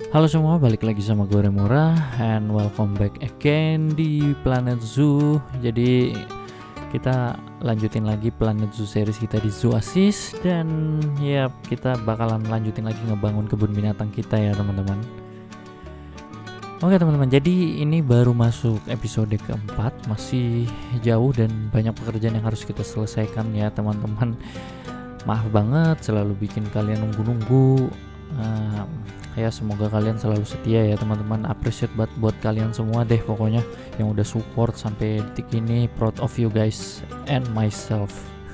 Halo semua, balik lagi sama gue Remura and welcome back again di Planet Zoo. Jadi kita lanjutin lagi Planet Zoo series kita di Zooasis. Dan ya kita bakalan lanjutin lagi ngebangun kebun binatang kita ya teman-teman. Oke teman-teman, jadi ini baru masuk episode keempat. Masih jauh dan banyak pekerjaan yang harus kita selesaikan ya teman-teman. Maaf banget selalu bikin kalian nunggu-nunggu. Ya semoga kalian selalu setia ya teman-teman. Appreciate banget buat kalian semua deh pokoknya yang udah support sampai detik ini. Proud of you guys and myself.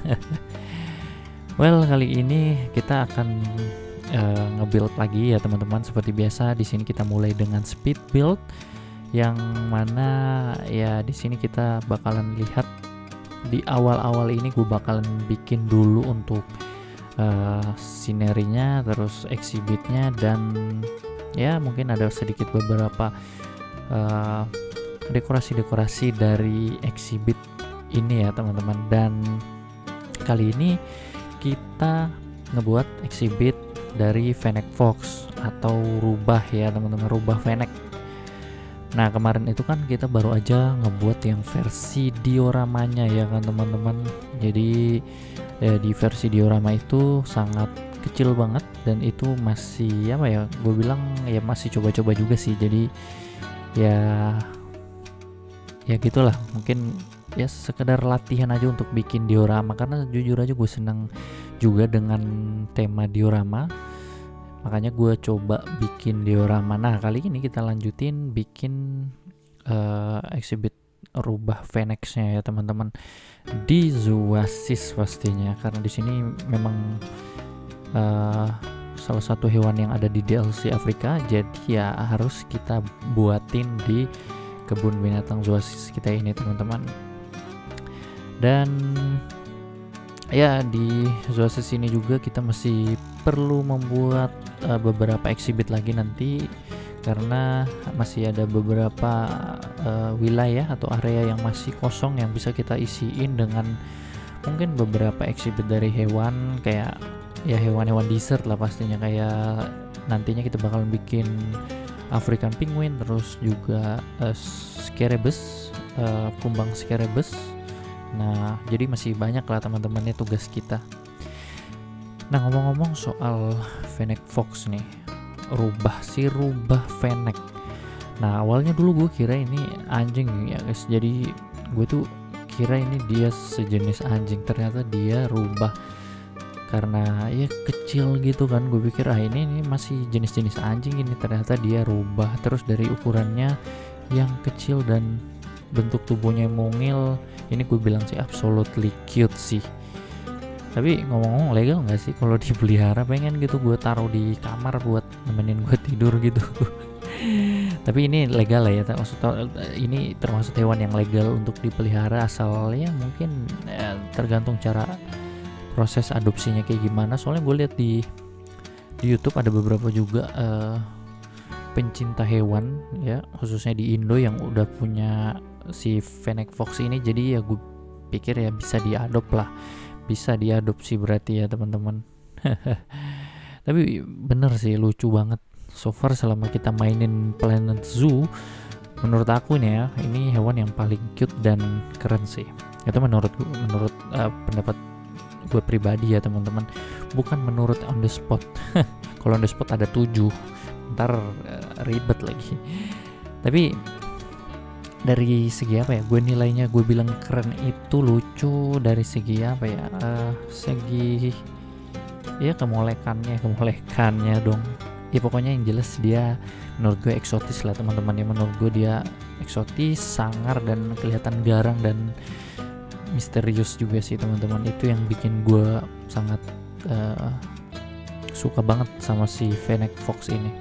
Well, kali ini kita akan nge-build lagi ya teman-teman. Seperti biasa di sini kita mulai dengan speed build, yang mana ya di sini kita bakalan lihat di awal-awal ini gue bakalan bikin dulu untuk sinerinya, terus exhibitnya, dan ya mungkin ada sedikit beberapa dekorasi-dekorasi dari exhibit ini ya teman-teman. Dan kali ini kita ngebuat exhibit dari Fennec Fox atau rubah ya teman-teman, rubah Fennec. Nah kemarin itu kan kita baru aja ngebuat yang versi dioramanya ya kan teman-teman. Jadi di versi diorama itu sangat kecil banget dan itu masih apa ya, gue bilang ya masih coba-coba juga sih. Jadi ya gitulah, mungkin ya sekedar latihan aja untuk bikin diorama, karena jujur aja gue senang juga dengan tema diorama, makanya gue coba bikin diorama. Nah kali ini kita lanjutin bikin exhibit rubah Fennec-nya ya teman-teman di Zooasis pastinya, karena di sini memang salah satu hewan yang ada di DLC Afrika, jadi ya harus kita buatin di kebun binatang Zooasis kita ini teman-teman. Dan ya di Zooasis ini juga kita masih perlu membuat beberapa exhibit lagi nanti, karena masih ada beberapa wilayah atau area yang masih kosong yang bisa kita isiin dengan mungkin beberapa exhibit dari hewan, kayak ya hewan-hewan desert lah pastinya. Kayak nantinya kita bakal bikin African penguin, terus juga scarabus, kumbang scarabus. Nah jadi masih banyak lah teman-temannya tugas kita. Nah ngomong-ngomong soal Fennec Fox nih, rubah Fennec. Nah awalnya dulu gue kira ini anjing ya guys, jadi gue tuh kira ini dia sejenis anjing, ternyata dia rubah karena ya kecil gitu kan. Gue pikir ini masih jenis-jenis anjing, ini ternyata dia rubah. Terus dari ukurannya yang kecil dan bentuk tubuhnya mungil, ini gue bilang sih absolutely cute sih. Tapi ngomong-ngomong, legal nggak sih kalau dipelihara? Pengen gitu gue taruh di kamar buat nemenin gue tidur gitu. Tapi ini legal lah ya, maksudnya ini termasuk hewan yang legal untuk dipelihara, asal ya mungkin tergantung cara proses adopsinya kayak gimana. Soalnya gue lihat di YouTube ada beberapa juga pencinta hewan ya, khususnya di Indo yang udah punya si Fennec Fox ini. Jadi ya gue pikir ya bisa diadop lah, bisa diadopsi berarti ya teman-teman. Tapi bener sih, lucu banget. So far selama kita mainin Planet Zoo, menurut aku nih ya, ini hewan yang paling cute dan keren sih. Itu menurut pendapat gue pribadi ya teman-teman, bukan menurut on the spot. Kalau on the spot ada 7, ntar ribet lagi. Tapi dari segi apa ya, gue nilainya gue bilang keren itu lucu dari segi apa ya, segi ya kemolekannya dong ya. Pokoknya yang jelas dia menurut gue eksotis lah teman-teman ya. Menurut gue dia eksotis, sangar, dan kelihatan garang dan misterius juga sih teman-teman. Itu yang bikin gue sangat suka banget sama si Fennec Fox ini.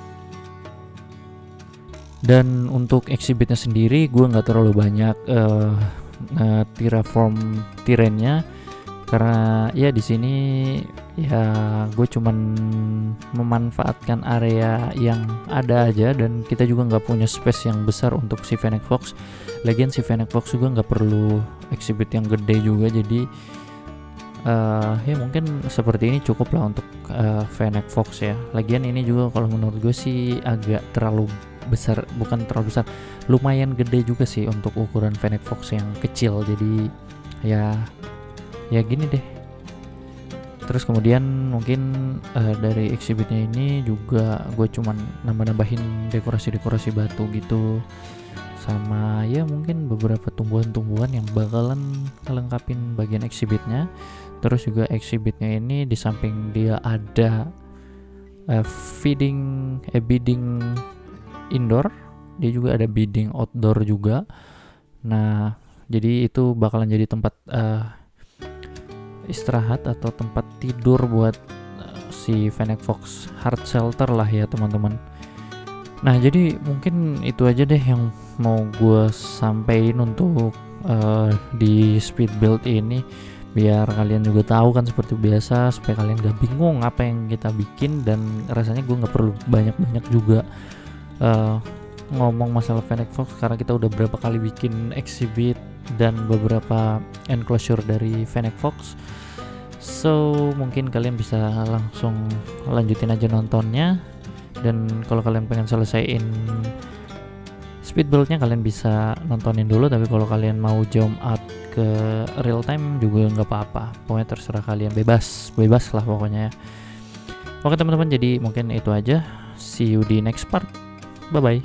Dan untuk exhibitnya sendiri gue nggak terlalu banyak terraform terrainnya, karena ya di sini ya gue cuman memanfaatkan area yang ada aja, dan kita juga nggak punya space yang besar untuk si Fennec Fox. Lagian si Fennec Fox juga nggak perlu exhibit yang gede juga, jadi Ya mungkin seperti ini cukup lah untuk Fennec Fox ya. Lagian ini juga kalau menurut gue sih agak terlalu besar, bukan terlalu besar, lumayan gede juga sih untuk ukuran Fennec Fox yang kecil. Jadi ya gini deh. Terus kemudian mungkin dari exhibitnya ini juga gue cuman nambah-nambahin dekorasi-dekorasi batu gitu, sama ya mungkin beberapa tumbuhan-tumbuhan yang bakalan ngelengkapin bagian exhibitnya. Terus juga exhibitnya ini di samping dia ada bidding indoor, dia juga ada bidding outdoor juga. Nah jadi itu bakalan jadi tempat istirahat atau tempat tidur buat si Fennec Fox Hard Shelter lah ya teman-teman. Nah jadi mungkin itu aja deh yang mau gue sampein untuk di speed build ini, biar kalian juga tahu kan seperti biasa, supaya kalian gak bingung apa yang kita bikin. Dan rasanya gue gak perlu banyak-banyak juga ngomong masalah Fennec Fox, karena kita udah berapa kali bikin exhibit dan beberapa enclosure dari Fennec Fox. So mungkin kalian bisa langsung lanjutin aja nontonnya, dan kalau kalian pengen selesaiin speed build-nya kalian bisa nontonin dulu. Tapi kalau kalian mau jump out ke real time juga nggak apa-apa, pokoknya terserah kalian, bebas lah pokoknya ya. Oke teman-teman, jadi mungkin itu aja, see you di next part, bye bye.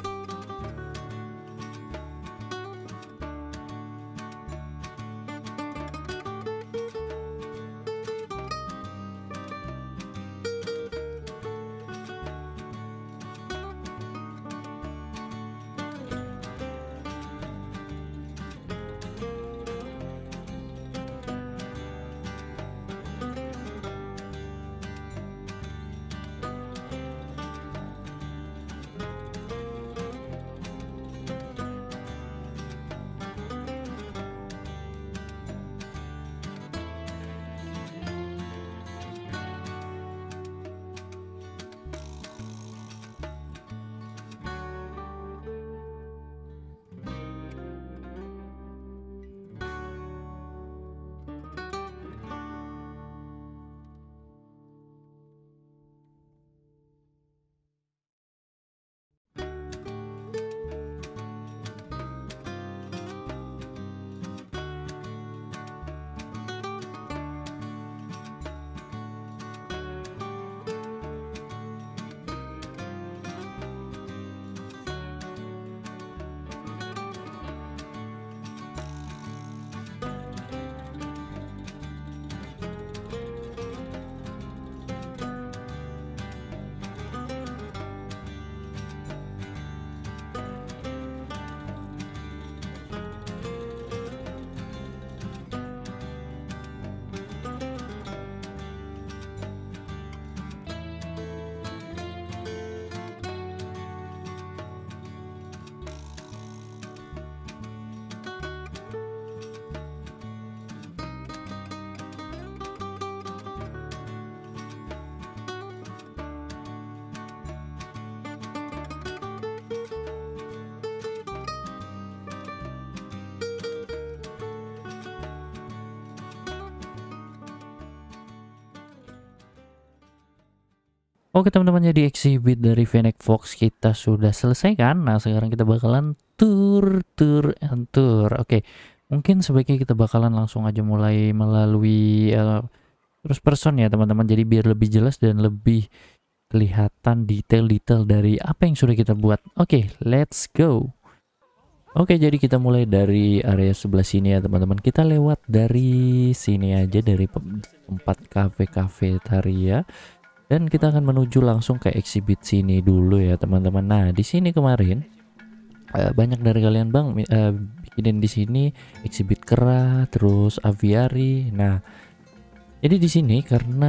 Oke teman-teman, jadi exhibit dari Fennec Fox kita sudah selesai kan. Nah sekarang kita bakalan tour and tour. Oke, mungkin sebaiknya kita bakalan langsung aja mulai melalui first person ya teman-teman. Jadi biar lebih jelas dan lebih kelihatan detail-detail dari apa yang sudah kita buat. Oke, let's go. Oke, jadi kita mulai dari area sebelah sini ya teman-teman. Kita lewat dari sini aja, dari tempat cafeteria. Dan kita akan menuju langsung ke exhibit sini dulu ya teman-teman. Nah di sini kemarin banyak dari kalian bang bikinin di sini exhibit kera, terus aviary. Nah jadi di sini karena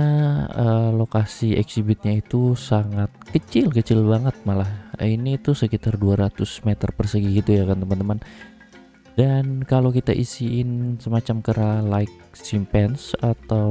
lokasi exhibitnya itu sangat kecil banget, malah ini tuh sekitar 200 meter persegi gitu ya kan teman-teman. Dan kalau kita isiin semacam kera like chimpanzee atau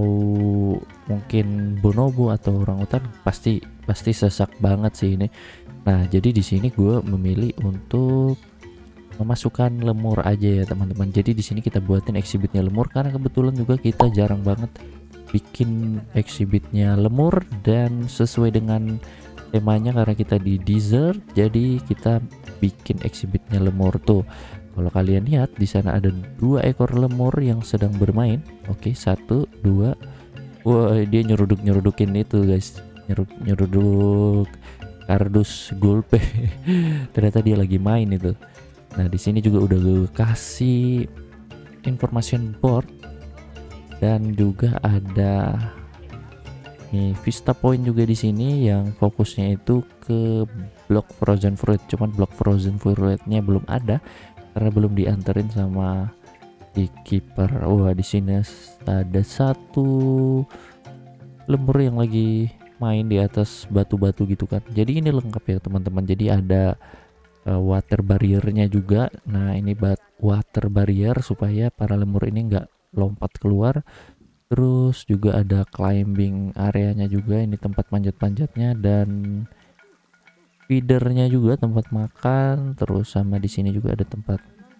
mungkin bonobo atau orangutan, pasti sesak banget sih ini. Nah jadi di sini gue memilih untuk memasukkan lemur aja ya teman-teman. Jadi di sini kita buatin exhibitnya lemur karena kebetulan juga kita jarang banget bikin exhibitnya lemur, dan sesuai dengan temanya karena kita di desert, jadi kita bikin exhibitnya lemur tuh. Kalau kalian lihat di sana ada 2 ekor lemur yang sedang bermain. Oke, 1 2. Wah, dia nyeruduk-nyerudukin itu guys, nyeruduk kardus gulpe. Ternyata dia lagi main itu. Nah di sini juga udah gue kasih information board, dan juga ada nih vista point juga di sini yang fokusnya itu ke blok frozen fruit. Cuman blok frozen fruitnya belum ada karena belum dianterin sama di keeper. Wah di sini ada 1 lemur yang lagi main di atas batu-batu gitu kan. Jadi ini lengkap ya teman-teman. Jadi ada water barriernya juga. Nah ini water barrier supaya para lemur ini nggak lompat keluar. Terus juga ada climbing areanya juga, ini tempat manjat-manjatnya, dan feedernya juga, tempat makan. Terus sama di sini juga ada tempat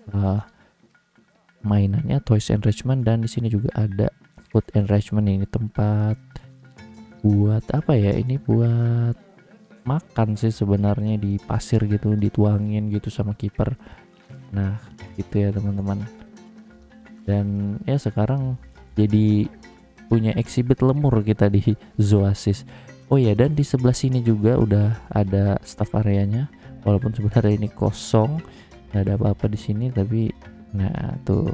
mainannya, toys enrichment, dan di sini juga ada food enrichment. Ini tempat buat apa ya, ini buat makan sih sebenarnya, di pasir gitu, dituangin gitu sama kiper. Nah gitu ya teman-teman. Dan ya sekarang jadi punya exhibit lemur kita di Zoasis. Oh ya, dan di sebelah sini juga udah ada staff areanya, walaupun sebenarnya ini kosong, nggak ada apa-apa di sini, tapi nah tuh.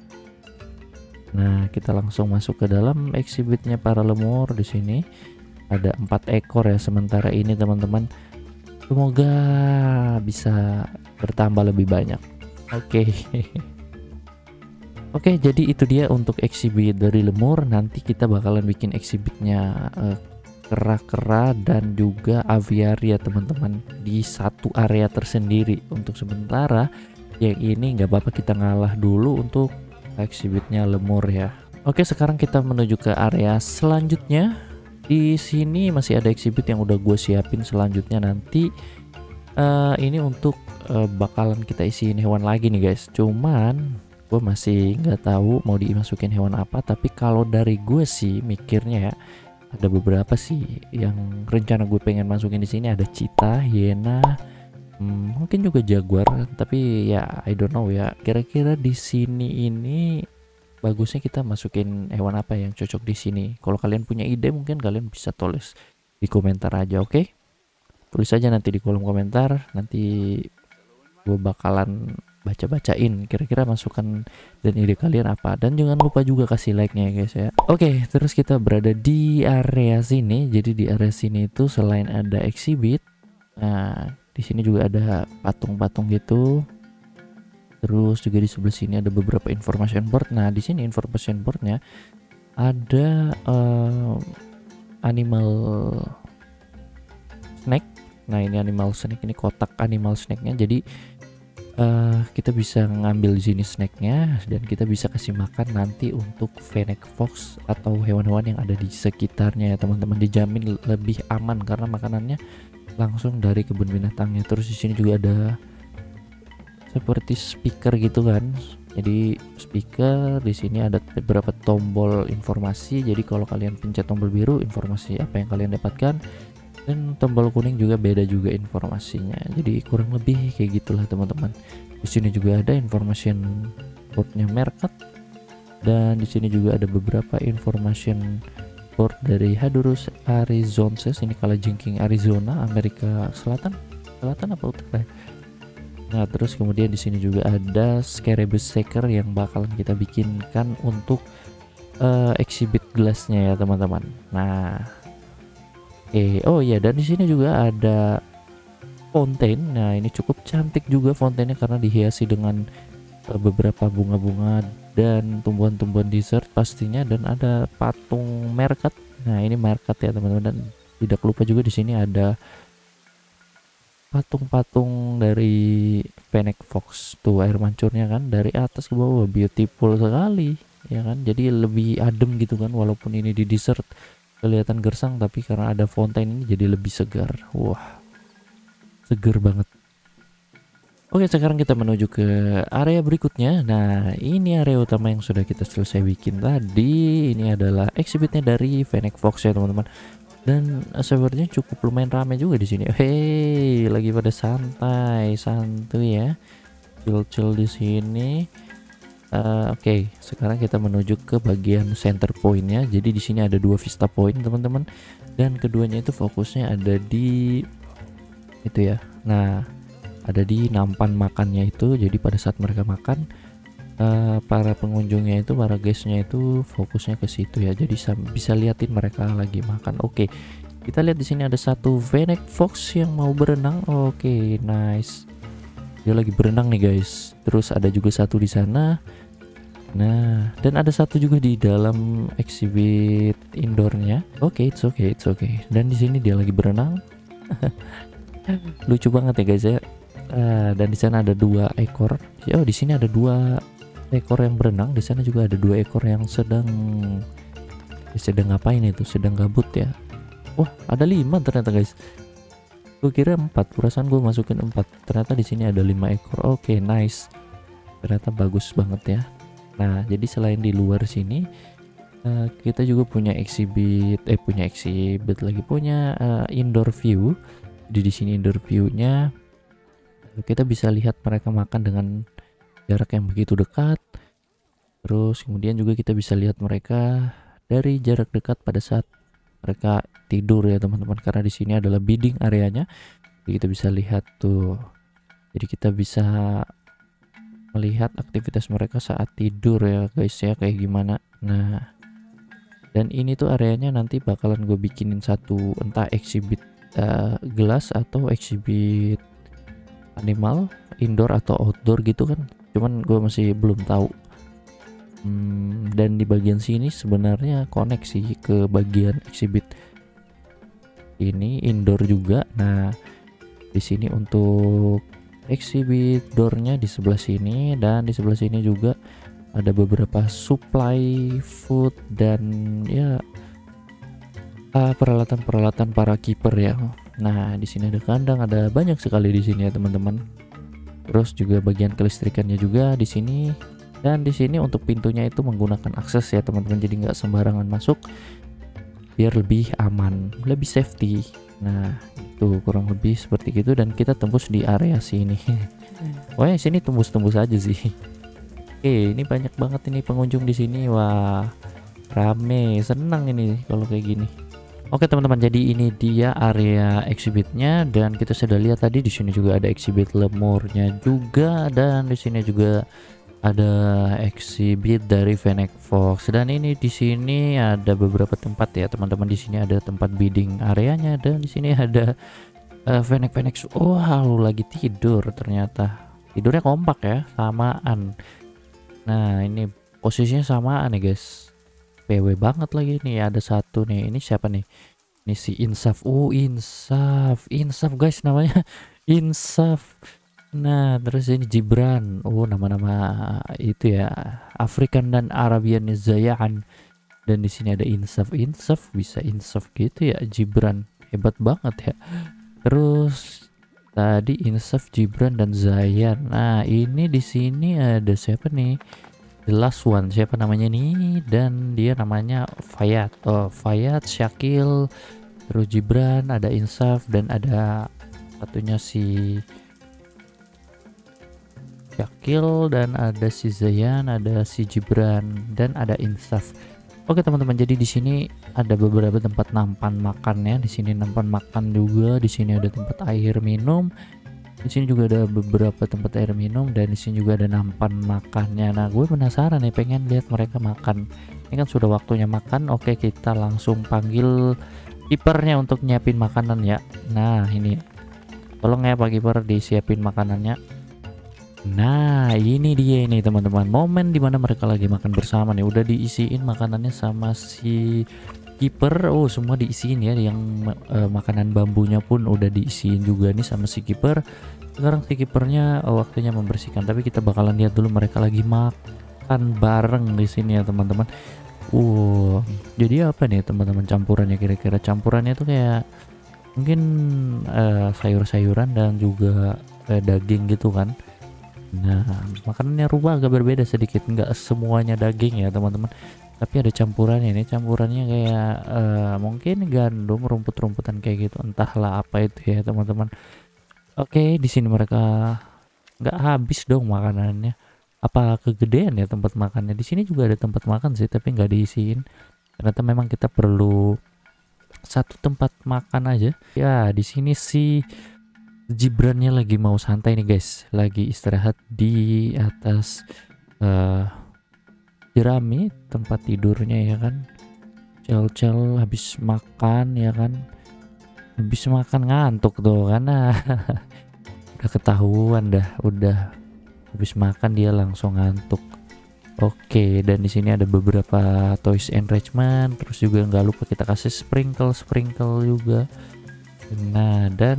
Nah kita langsung masuk ke dalam exhibitnya para lemur. Di sini ada 4 ekor ya sementara ini teman-teman. Semoga bisa bertambah lebih banyak. Oke. Oke, jadi itu dia untuk exhibit dari lemur. Nanti kita bakalan bikin exhibitnya kera-kera dan juga aviary ya teman-teman, di satu area tersendiri. Untuk sementara yang ini nggak apa-apa, kita ngalah dulu untuk exhibitnya lemur ya. Oke, sekarang kita menuju ke area selanjutnya. Di sini masih ada exhibit yang udah gue siapin selanjutnya nanti. Ini untuk bakalan kita isiin hewan lagi nih guys. Cuman gue masih nggak tahu mau dimasukin hewan apa, tapi kalau dari gue sih mikirnya ya, ada beberapa sih yang rencana gue pengen masukin di sini. Ada cheetah, hyena, mungkin juga jaguar, tapi ya I don't know ya. Kira-kira di sini ini bagusnya kita masukin hewan apa yang cocok di sini. Kalau kalian punya ide mungkin kalian bisa tulis di komentar aja, oke? Tulis aja nanti di kolom komentar, nanti gue bakalan baca-bacain kira-kira masukan dan ide kalian apa. Dan jangan lupa juga kasih like-nya ya guys ya. Oke, terus kita berada di area sini. Jadi di area sini itu selain ada exhibit, nah di sini juga ada patung-patung gitu. Terus juga di sebelah sini ada beberapa information board. Nah di sini information boardnya ada animal snack. Nah ini animal snack, ini kotak animal snacknya. Jadi kita bisa ngambil di sini snacknya, dan kita bisa kasih makan nanti untuk fennec fox atau hewan-hewan yang ada di sekitarnya ya teman-teman. Dijamin lebih aman karena makanannya langsung dari kebun binatangnya. Terus di sini juga ada seperti speaker gitu kan. Jadi speaker di sini ada beberapa tombol informasi. Jadi kalau kalian pencet tombol biru, informasi apa yang kalian dapatkan, dan tombol kuning juga beda juga informasinya. Jadi kurang lebih kayak gitulah teman-teman. Di sini juga ada information boardnya Mercat, dan di sini juga ada beberapa information board dari Hadurus arizonensis. Ini kalajengking Arizona, Amerika Selatan apa utara. Nah terus kemudian di sini juga ada Scarabus shaker yang bakalan kita bikinkan untuk exhibit gelasnya ya teman-teman. Nah oh iya, dan di sini juga ada fountain. Nah ini cukup cantik juga fountainnya karena dihiasi dengan beberapa bunga-bunga dan tumbuhan-tumbuhan dessert pastinya, dan ada patung Mercat. Nah ini Mercat ya teman-teman, dan tidak lupa juga di sini ada patung-patung dari fennec fox tuh, air mancurnya kan dari atas ke bawah, beautiful sekali ya kan. Jadi lebih adem gitu kan, walaupun ini di dessert kelihatan gersang, tapi karena ada fountain ini jadi lebih segar. Wah seger banget. Oke, sekarang kita menuju ke area berikutnya. Nah, ini area utama yang sudah kita selesai bikin tadi. Ini adalah exhibitnya dari Fennec Fox ya teman-teman. Dan sebenarnya cukup lumayan ramai juga di sini. Hei, lagi pada santai, santuy ya, chill-chill di sini. Oke, sekarang kita menuju ke bagian center pointnya. Jadi di sini ada 2 vista point teman-teman, dan keduanya itu fokusnya ada di itu ya. Nah, ada di nampan makannya itu. Jadi pada saat mereka makan, para pengunjungnya itu, para guestnya itu fokusnya ke situ ya. Jadi bisa liatin mereka lagi makan. Oke, kita lihat di sini ada satu Fennec Fox yang mau berenang. Oke, nice. Dia lagi berenang nih guys. Terus ada juga satu di sana. Nah, dan ada satu juga di dalam exhibit indoornya. Oke, it's okay. Dan di sini dia lagi berenang. Lucu banget ya guys ya. Dan di sana ada 2 ekor. Oh, di sini ada 2 ekor yang berenang. Di sana juga ada 2 ekor yang sedang ngapain itu? Sedang gabut ya. Wah, ada 5 ternyata guys. Gue kira 4. Perasaan gue masukin 4. Ternyata di sini ada 5 ekor. Oke, nice. Ternyata bagus banget ya. Nah, jadi selain di luar sini, kita juga punya indoor view. Jadi di sini indoor view-nya kita bisa lihat mereka makan dengan jarak yang begitu dekat. Terus kemudian juga kita bisa lihat mereka dari jarak dekat pada saat mereka tidur ya teman-teman, karena di sini adalah bedding areanya. Jadi kita bisa lihat tuh. Jadi kita bisa melihat aktivitas mereka saat tidur ya guys ya, kayak gimana. Nah, dan ini tuh areanya nanti bakalan gue bikinin satu, entah exhibit gelas atau exhibit animal, indoor atau outdoor gitu kan. Cuman gue masih belum tahu. Dan di bagian sini sebenarnya koneksi ke bagian exhibit ini indoor juga. Nah, di sini untuk exhibit doornya di sebelah sini, dan di sebelah sini juga ada beberapa supply food dan ya peralatan-peralatan para kiper ya. Nah, di sini ada kandang, ada banyak sekali di sini ya teman-teman. Terus juga bagian kelistrikannya juga di sini, dan di sini untuk pintunya itu menggunakan akses ya teman-teman. Jadi nggak sembarangan masuk, biar lebih aman, lebih safety. Nah, itu kurang lebih seperti itu, dan kita tembus di area sini. Wah, sini tembus-tembus aja sih. Oke, ini banyak banget ini pengunjung di sini. Wah, rame, senang ini kalau kayak gini. Oke teman-teman, jadi ini dia area exhibitnya, dan kita sudah lihat tadi di sini juga ada exhibit lemurnya juga, dan di sini juga ada exhibit dari Fennec Fox. Dan ini di sini ada beberapa tempat ya teman-teman. Di sini ada tempat bidding areanya, dan di sini ada Fennec. Wow, lagi tidur ternyata. Tidurnya kompak ya, samaan. Nah, ini posisinya samaan ya guys. PW banget lagi nih. Ada satu nih, ini siapa nih? Ini si Insaf. Insaf guys namanya. Insaf. Nah, terus ini Gibran. Nama-nama itu ya, African dan Arabian Zayan. Dan di sini ada Insaf, bisa Insaf gitu ya. Gibran hebat banget ya. Terus tadi Insaf, Gibran dan Zayan. Nah, ini di sini ada siapa nih? The last one, siapa namanya nih? Dan dia namanya Fayat. Fayat, Syakil, terus Gibran, ada Insaf, dan ada satunya si Syakil, dan ada si Zayan, ada si Gibran, dan ada Insaf. Oke teman-teman, jadi di sini ada beberapa tempat nampan makan ya. Di sini nampan makan juga, di sini ada tempat air minum. Di sini juga ada beberapa tempat air minum, dan di sini juga ada nampan makannya. Nah, gue penasaran nih, pengen lihat mereka makan. Ini kan sudah waktunya makan. Oke, kita langsung panggil kipernya untuk nyiapin makanan ya. Nah, ini tolong ya Pak Kiper disiapin makanannya. Nah, ini dia ini teman-teman, momen dimana mereka lagi makan bersama nih. Udah diisiin makanannya sama si kiper. Semua diisiin ya, yang makanan bambunya pun udah diisiin juga nih sama si kiper. Sekarang si kipernya waktunya membersihkan, tapi kita bakalan lihat dulu mereka lagi makan bareng di sini ya teman-teman. Jadi apa nih teman-teman campurannya? Kira-kira campurannya tuh kayak mungkin sayur-sayuran dan juga daging gitu kan. Nah, makanannya rubah agak berbeda sedikit, nggak semuanya daging ya teman-teman, tapi ada campurannya. Ini campurannya kayak mungkin gandum, rumput-rumputan kayak gitu, entahlah apa itu ya teman-teman. Oke, di sini mereka nggak habis dong makanannya. Apa kegedean ya tempat makannya? Di sini juga ada tempat makan sih, tapi nggak diisiin. Ternyata memang kita perlu satu tempat makan aja. Ya, di sini sih Gibrannya lagi mau santai nih guys, lagi istirahat di atas jerami tempat tidurnya ya kan. Cel-cel habis makan ya kan, habis makan ngantuk tuh karena udah ketahuan dah, udah habis makan dia langsung ngantuk. Oke, dan di sini ada beberapa toys enrichment, terus juga nggak lupa kita kasih sprinkle juga. Nah, dan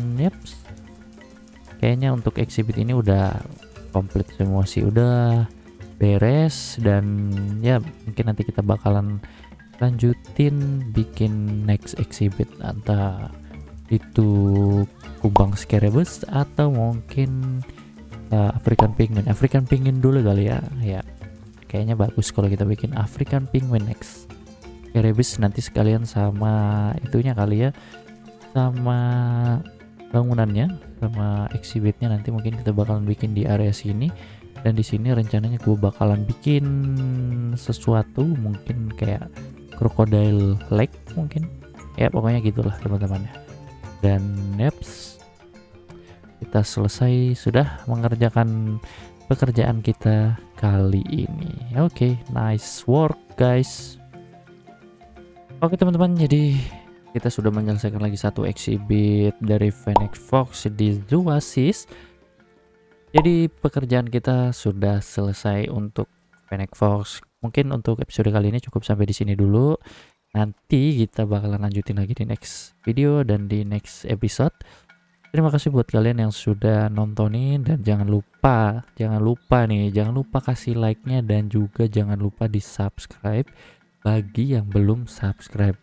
kayaknya untuk exhibit ini udah komplit semua sih, udah beres. Dan ya mungkin nanti kita bakalan lanjutin bikin next exhibit, entah itu kubang scarabus atau mungkin African penguin dulu kali ya. Ya kayaknya bagus kalau kita bikin African penguin next. Scarabus nanti sekalian sama itunya kali ya, sama bangunannya, sama exhibitnya nanti mungkin kita bakalan bikin di area sini. Dan di sini rencananya gue bakalan bikin sesuatu mungkin kayak crocodile lake mungkin ya, pokoknya gitulah teman-teman ya. Dan yaps, kita selesai sudah mengerjakan pekerjaan kita kali ini. Oke, nice work guys. Oke teman-teman, jadi kita sudah menyelesaikan lagi satu exhibit dari Fennec Fox di Zoasis. Jadi pekerjaan kita sudah selesai untuk Fennec Fox. Mungkin untuk episode kali ini cukup sampai di sini dulu. Nanti kita bakalan lanjutin lagi di next video dan di next episode. Terima kasih buat kalian yang sudah nontonin, dan jangan lupa kasih like-nya, dan juga jangan lupa di subscribe bagi yang belum subscribe.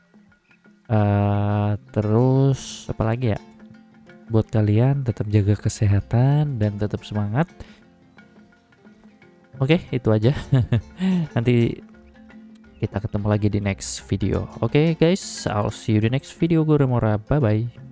Terus apa lagi ya, buat kalian tetap jaga kesehatan dan tetap semangat. Oke, itu aja. Nanti kita ketemu lagi di next video. Oke guys, I'll see you di next video. Gue Remora, bye bye.